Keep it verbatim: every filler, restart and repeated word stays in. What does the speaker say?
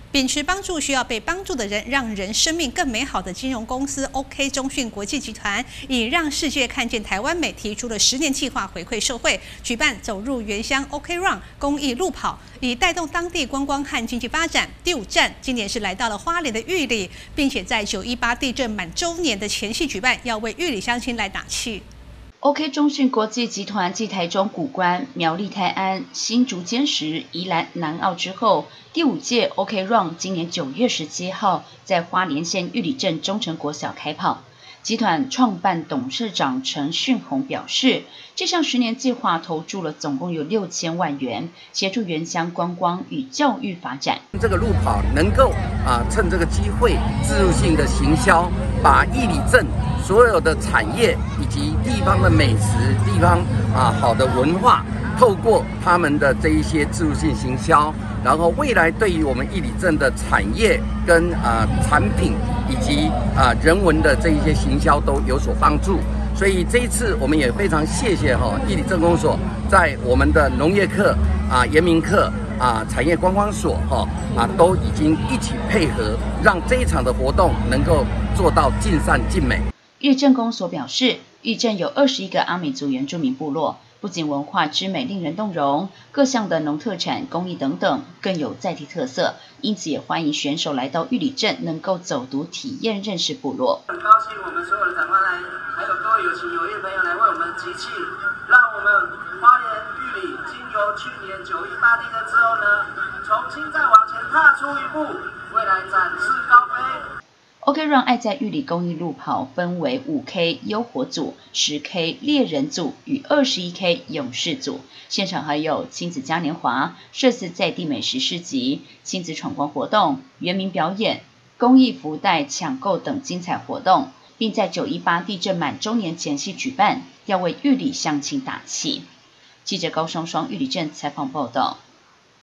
秉持帮助需要被帮助的人，让人生命更美好的金融公司 OK 中讯国际集团，以让世界看见台湾美提出了十年计划回馈社会，举办走入原乡 OK Run 公益路跑，以带动当地观光和经济发展。第五站今年是来到了花莲的玉里，并且在九一八地震满周年的前夕举办，要为玉里乡亲来打气。 OK 中讯国际集团继台中谷关、苗栗泰安、新竹坚实、宜兰南澳之后，第五届 OK Run 今年九月十七号在花莲县玉里镇忠诚国小开跑。集团创办董事长陈训宏表示，这项十年计划投注了总共有六千万元，协助原乡观光与教育发展。 这个路跑能够啊趁这个机会，自入性的行销，把玉里镇所有的产业以及地方的美食、地方啊好的文化，透过他们的这一些自入性行销，然后未来对于我们玉里镇的产业跟啊产品以及啊人文的这一些行销都有所帮助。所以这一次我们也非常谢谢哈玉里镇公所在我们的农业课啊、研民课啊、产业观光所哈啊都已经一起配合，让这一场的活动能够做到尽善尽美。 玉镇公所表示，玉镇有二十一个阿美族原住民部落，不仅文化之美令人动容，各项的农特产、工艺等等更有在地特色，因此也欢迎选手来到玉里镇，能够走读体验认识部落。 很高兴我们所有的长官来，还有各位有情有义的朋友来为我们集气，让我们花莲玉里经由去年九一八地震之后呢，重新再往前踏出一步，未来展翅高飞。 OK Run 爱在玉里公益路跑分为五 K 优活组、十 K 猎人组与二十一 K 勇士组，现场还有亲子嘉年华、设置在地美食市集、亲子闯关活动、原民表演、公益福袋抢购等精彩活动，并在九一八地震满周年前夕举办，要为玉里乡亲打气。记者高双双玉里镇采访报道。